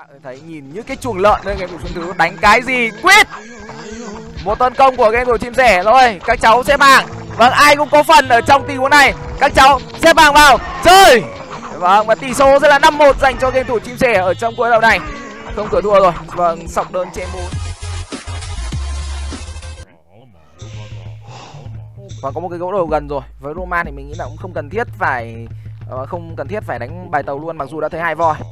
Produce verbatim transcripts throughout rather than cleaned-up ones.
Bạn thấy nhìn như cái chuồng lợn đây, game thủ Xuân Thứ đánh cái gì quyết. Một tấn công của game thủ Chim Sẻ rồi, các cháu xếp hàng. Vâng, ai cũng có phần ở trong tình huống này. Các cháu xếp hàng vào chơi. Vâng, và tỷ số sẽ là năm một dành cho game thủ Chim Sẻ ở trong cuối đầu này. Không cửa thua rồi. Vâng, sọc đơn trên bốn. Và có một cái gỗ đầu gần rồi. Với Roman thì mình nghĩ là cũng không cần thiết phải uh, không cần thiết phải đánh bài tàu luôn, mặc dù đã thấy hai voi.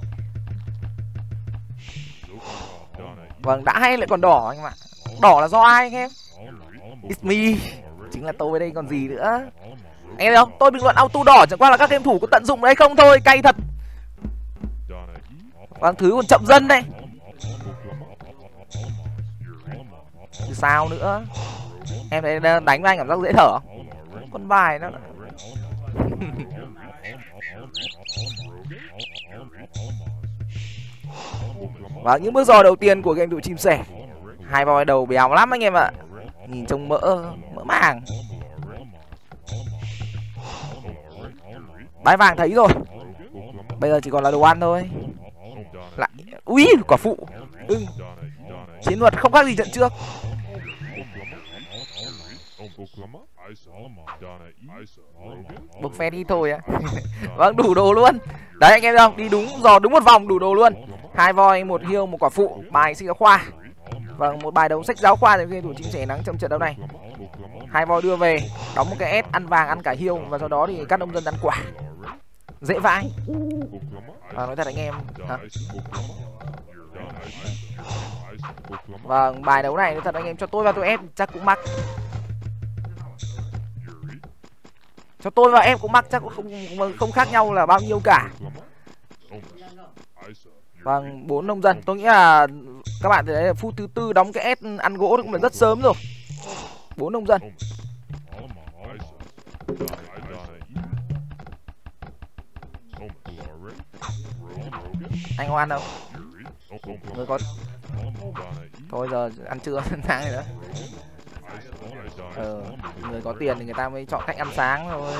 Vâng, đã hay lại còn đỏ anh em ạ. Đỏ là do ai anh em? It's me. Chính là tôi đây còn gì nữa. Anh em thấy không? Tôi bình luận auto đỏ chẳng qua là các game thủ có tận dụng đấy không thôi, cay thật. Vâng, Thứ còn chậm dân đây. Thì sao nữa? Em thấy đánh với anh cảm giác dễ thở. Con bài nó và những bước dò đầu tiên của game thủ Chim Sẻ. Hai voi đầu béo lắm anh em ạ. Nhìn trông mỡ mỡ màng. Bái vàng thấy rồi. Bây giờ chỉ còn là đồ ăn thôi. Lại ui quả phụ. Ừ. Chiến thuật không khác gì trận trước. Buộc phe đi thôi á. Vâng, đủ đồ luôn. Đấy anh em thấy không? Đi đúng dò đúng một vòng đủ đồ luôn. Hai voi, một hiêu, một quả phụ, bài sách giáo khoa. Vâng, một bài đấu sách giáo khoa để game thủ Chim Sẻ nắng trong trận đấu này. Hai voi đưa về, đóng một cái S ăn vàng ăn cả hiêu và sau đó thì các nông dân ăn quả. Dễ vãi. Và nói thật anh em hả? Vâng, bài đấu này nói thật anh em cho tôi và tôi em chắc cũng mắc. Cho tôi và em cũng mắc chắc cũng không, không khác nhau là bao nhiêu cả. Vâng, bốn nông dân. Tôi nghĩ là các bạn thấy là phút thứ tư đóng cái S ăn gỗ cũng là rất sớm rồi. Bốn nông dân. Anh có ăn không? Người có. Thôi giờ ăn trưa sáng rồi đó. Ờ, người có tiền thì người ta mới chọn cách ăn sáng thôi.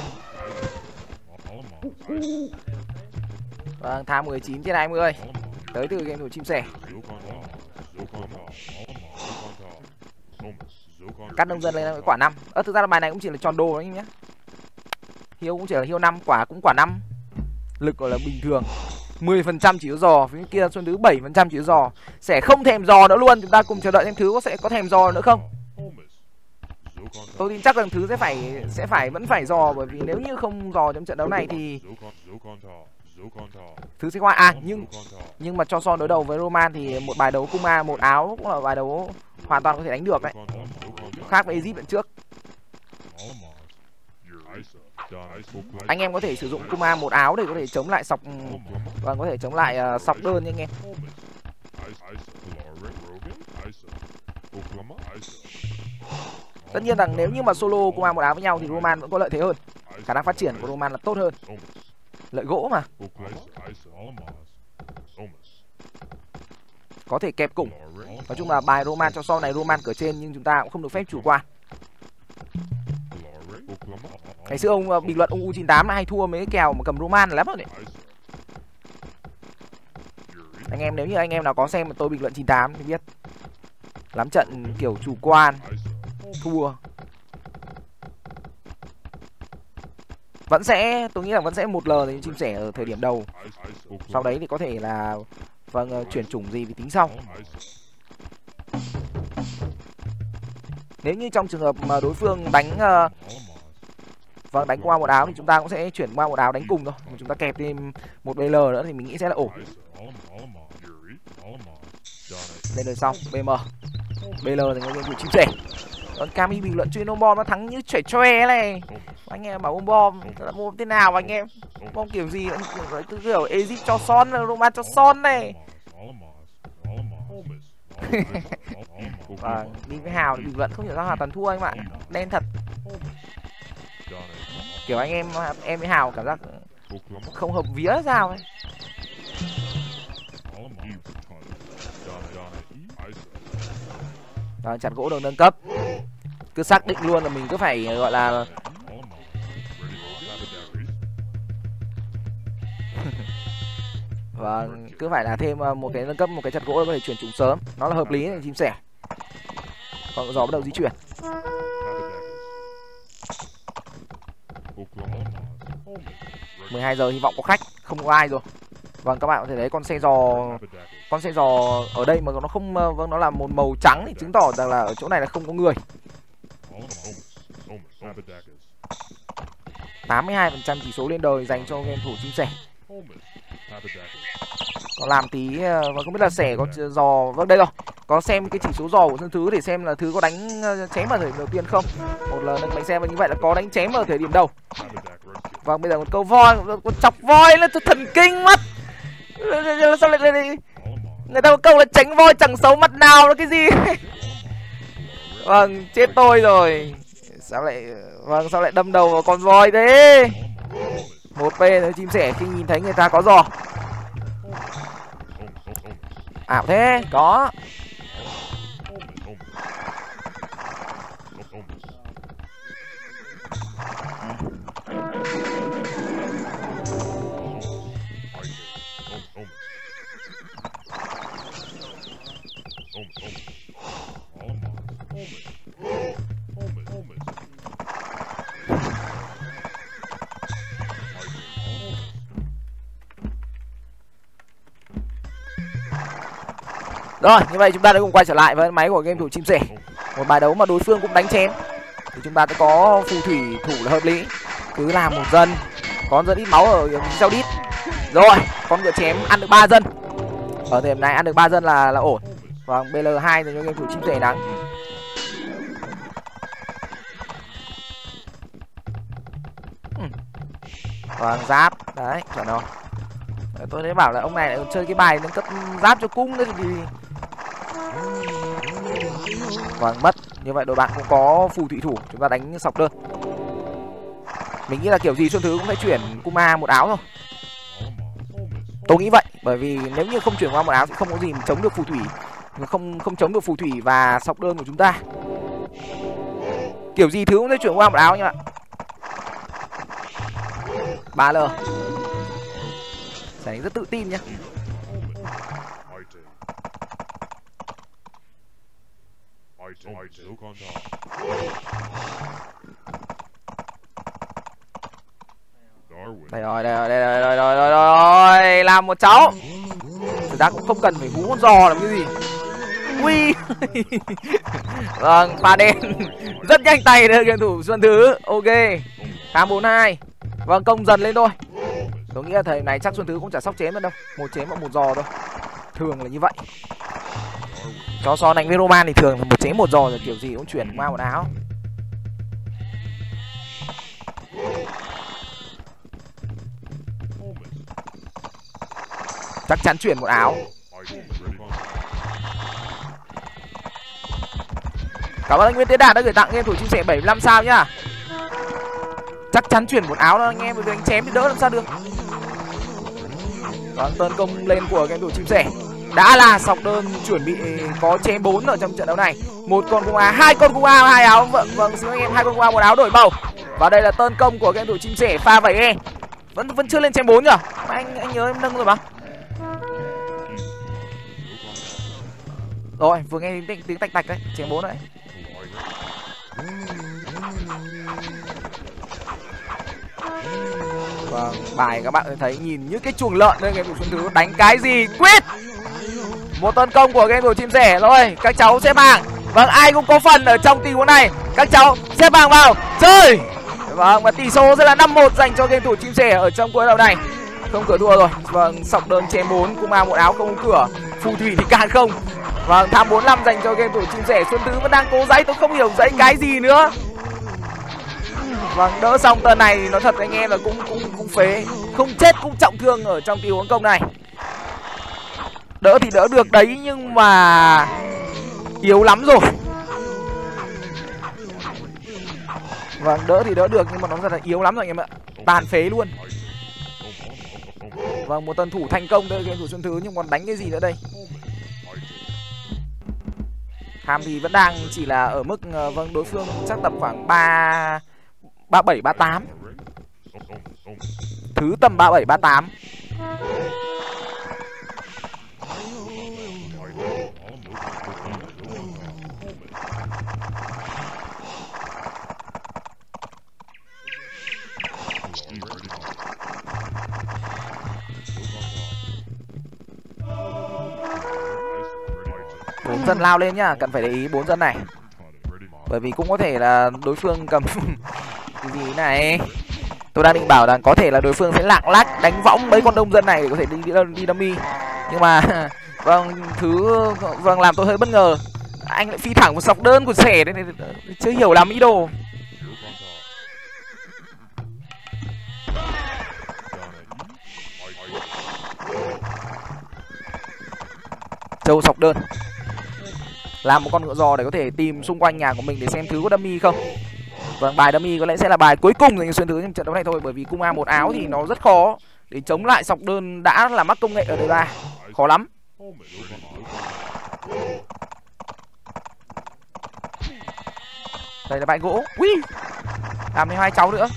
Vâng, tham mười chín trên hai mươi. Tới từ game thủ Chim Sẻ. Cắt nông dân lên cái quả năm. Ơ thực ra là bài này cũng chỉ là tròn đồ đấy nhé. Hiêu cũng chỉ là hiêu năm, quả cũng quả năm. Lực gọi là bình thường. mười phần trăm chỉ có giò, phía kia Xuân Thứ bảy phần trăm chỉ có giò. Sẽ không thèm giò nữa luôn. Chúng ta cùng chờ đợi xem Thứ có sẽ có thèm giò nữa không. Tôi tin chắc rằng Thứ sẽ phải sẽ phải vẫn phải giò, bởi vì nếu như không giò trong trận đấu này thì Thứ sẽ qua à nhưng nhưng mà cho so đối đầu với Roman thì một bài đấu Kuma một áo cũng là bài đấu hoàn toàn có thể đánh được đấy. Khác với Egypt lần trước. Anh em có thể sử dụng Kuma một áo để có thể chống lại sọc và có thể chống lại uh, sọc đơn nha anh em. Tất nhiên rằng nếu như mà solo Kuma một áo với nhau thì Roman vẫn có lợi thế hơn. Khả năng phát triển của Roman là tốt hơn. Lợi gỗ mà. Có thể kẹp củng. Nói chung là bài Roman cho sau này Roman cửa trên, nhưng chúng ta cũng không được phép chủ quan. Ngày xưa ông bình luận ông U chín tám hay thua mấy cái kèo mà cầm Roman lắm rồi đấy. Anh em nếu như anh em nào có xem mà tôi bình luận chín tám thì biết. Lắm trận kiểu chủ quan, thua. Vẫn sẽ, tôi nghĩ là vẫn sẽ một L thì Chim Sẻ ở thời điểm đầu. Sau đấy thì có thể là vâng chuyển chủng gì thì tính sau. Nếu như trong trường hợp mà đối phương đánh uh, vâng đánh qua một áo thì chúng ta cũng sẽ chuyển qua một áo đánh cùng thôi. Chúng ta kẹp thêm một B L nữa thì mình nghĩ sẽ là ổn. Lên đời xong B M. B L thì người game thủ Chim Sẻ. Còn Kami bình luận chuyên ôm bom nó thắng như chỏe choe này. Anh em bảo ôm bom là bom thế nào anh em? Bom kiểu gì cứ kiểu Egypt cho son, Roman cho son này. Và đi với Hào thì bình luận không hiểu sao Hào toàn thua anh bạn. Đen thật. Kiểu anh em em với Hào cảm giác không hợp vía sao ấy. Đó, chặt gỗ được nâng cấp. Cứ xác định luôn là mình cứ phải gọi là Và cứ phải là thêm một cái nâng cấp, một cái chặt gỗ để có thể chuyển trùng sớm, nó là hợp lý để chim sẻ. Còn gió bắt đầu di chuyển. mười hai giờ hy vọng có khách, không có ai rồi. Vâng, các bạn có thể thấy con xe giò, con xe giò ở đây mà nó không, vâng, nó là một màu trắng thì chứng tỏ rằng là ở chỗ này là không có người. tám mươi hai phần trăm chỉ số lên đời dành cho game thủ chim sẻ. Có làm tí và không biết là sẻ có giò, vâng đây rồi. Có xem cái chỉ số giò của Xuân Thứ để xem là Thứ có đánh chém vào thời điểm đầu tiên không. Một lần nâng bánh xe và như vậy là có đánh chém ở thời điểm đầu. Vâng, bây giờ một câu voi, con chọc voi lên cho thần kinh mất. Sao lại đây? Người ta có câu là tránh voi chẳng xấu mặt nào là cái gì? Vâng, chết tôi rồi. Sao lại, vâng, sao lại đâm đầu vào con voi thế? Một pê nữa chim sẻ khi nhìn thấy người ta có giò. Ảo thế, có. Rồi, như vậy chúng ta đã cùng quay trở lại với máy của game thủ chim sẻ. Một bài đấu mà đối phương cũng đánh chém thì chúng ta sẽ có phù thủy thủ là hợp lý. Cứ làm một dân, có dân ít máu ở sau đít. Rồi, con ngựa chém ăn được ba dân. Ở thời điểm này ăn được ba dân là là ổn. Vâng, bê lờ hai thì cho game thủ chim sẻ đắng. Vâng, giáp. Đấy, chuẩn rồi. Tôi thấy bảo là ông này lại chơi cái bài nâng cấp giáp cho cung nữa thì... Vâng, mất. Như vậy đội bạn cũng có phù thủy thủ, chúng ta đánh sọc đơn. Mình nghĩ là kiểu gì Xuân Thứ cũng phải chuyển Kuma một áo thôi. Tôi nghĩ vậy, bởi vì nếu như không chuyển qua một áo thì không có gì mà chống được phù thủy, không không chống được phù thủy và sọc đơn của chúng ta. Kiểu gì Thứ cũng phải chuyển qua một áo nha bạn. ba lờ. Đấy, rất tự tin nhá. Đây rồi, đây rồi, đây rồi, rồi, rồi, rồi, rồi, làm một cháu. Thực ra cũng không cần phải hú con giò làm cái gì. Ui. Vâng, pha đen. Rất nhanh tay đấy game thủ Xuân Thứ. Ok. Khám bốn hai. Vâng, công dần lên thôi. Tôi nghĩ là thời này chắc Xuân Thứ cũng chả sóc chém nữa đâu. Một chém và một giò thôi. Thường là như vậy. Cho so đánh với Roman thì thường là một chém một giò rồi kiểu gì cũng chuyển qua một áo. Chắc chắn chuyển một áo. Cảm ơn anh Nguyễn Tiến Đạt đã gửi tặng game thủ chim sẻ bảy mươi lăm sao nhá. Chắc chắn chuyển một áo đó anh em, bởi vì anh chém thì đỡ làm sao được. Còn tấn công lên của game thủ chim sẻ đã là sọc đơn chuẩn bị có chém bốn ở trong trận đấu này. Một con cung A, hai con cung A, hai áo. Vâng, vâng xin anh em, hai con cung A, một áo đổi màu. Và đây là tấn công của game thủ chim sẻ pha vẩy e. Vẫn vẫn chưa lên chém bốn nhỉ? Anh anh nhớ em nâng rồi mà. Rồi, vừa nghe tiếng, tiếng tạch tạch đấy, chém bốn đấy. Vâng, bài các bạn thấy nhìn như cái chuồng lợn đây, game thủ Xuân Thứ đánh cái gì quyết. Một tấn công của game thủ chim sẻ. Rồi, các cháu xếp hàng. Vâng, ai cũng có phần ở trong tình huống này. Các cháu xếp hàng vào chơi. Vâng, và tỷ số sẽ là năm một dành cho game thủ chim sẻ ở trong cuối đầu này. Không cửa thua rồi. Vâng, sọc đơn chém bốn, Kuma một áo không cửa. Phù thủy thì càng không. Vâng, tham bốn năm dành cho game thủ chim sẻ. Xuân Thứ vẫn đang cố giấy, tôi không hiểu giấy cái gì nữa. Vâng, đỡ xong tờ này thì nói thật anh em là cũng cũng cũng phế, không chết cũng trọng thương ở trong tình huống công này. Đỡ thì đỡ được đấy nhưng mà yếu lắm rồi. Vâng, đỡ thì đỡ được nhưng mà nó rất là yếu lắm rồi anh em ạ. Tàn phế luôn. Vâng, một tân thủ thành công đây game thủ Xuân Thứ, nhưng còn đánh cái gì nữa đây? Tham thì vẫn đang chỉ là ở mức, vâng, đối phương chắc tầm khoảng ba ba bảy ba tám. Thứ tầm ba bảy ba tám. bốn dân lao lên nhá, cần phải để ý bốn dân này. Bởi vì cũng có thể là đối phương cầm cái gì này. Tôi đang định bảo là có thể là đối phương sẽ lạng lách đánh võng mấy con đông dân này để có thể đi đi, đi dummy. Nhưng mà vâng, thứ vâng làm tôi hơi bất ngờ. Anh lại phi thẳng một sọc đơn của sẻ đấy, chưa hiểu lắm ý đồ. Châu sọc đơn. Làm một con ngựa giò để có thể tìm xung quanh nhà của mình để xem thứ có dummy không. Vâng, bài dummy có lẽ sẽ là bài cuối cùng dành cho xuyên thứ trong trận đấu này thôi. Bởi vì cung A một áo thì nó rất khó để chống lại sọc đơn đã là mắc công nghệ ở đời ba. Khó lắm. Đây là bãi gỗ. Ui, làm thêm hai cháu nữa.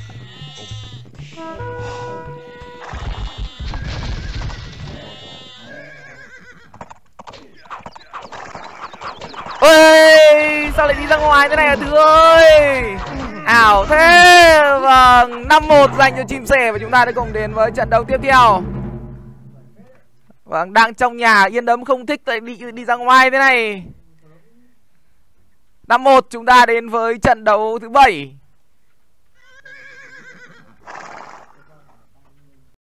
Ôi, sao lại đi ra ngoài thế này hả Thứ ơi? Ảo thế. Vâng, năm một dành cho chim sẻ. Và chúng ta đã cùng đến với trận đấu tiếp theo. Vâng, đang trong nhà yên đấm không thích tại đi đi ra ngoài thế này. Năm một chúng ta đến với trận đấu thứ bảy.